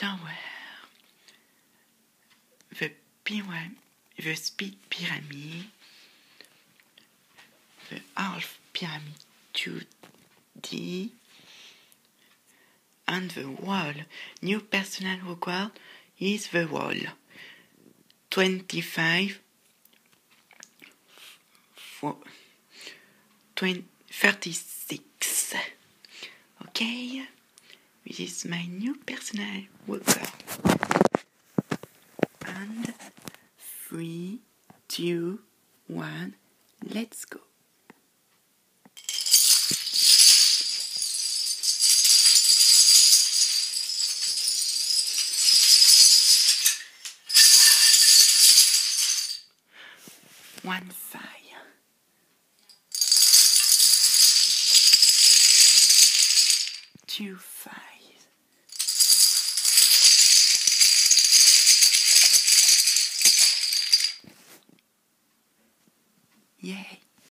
tower, the speed pyramid, the half pyramid 2D, and the wall. New personal record is the wall. 25, 36. Okay, this is my new personal record. And 3, 2, 1, let's go. One fire. Two fires. Yay!